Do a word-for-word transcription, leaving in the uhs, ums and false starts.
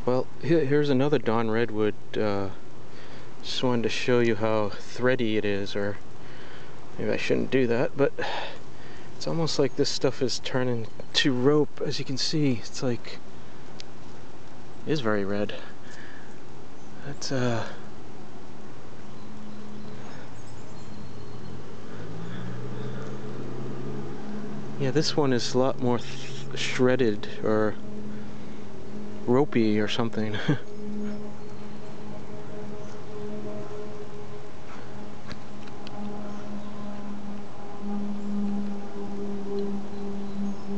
Well, here, here's another Dawn Redwood. Uh, just wanted to show you how thready it is, or maybe I shouldn't do that, but it's almost like this stuff is turning to rope. As you can see, it's like, it is very red. That's, uh, yeah, this one is a lot more th shredded or ropey or something.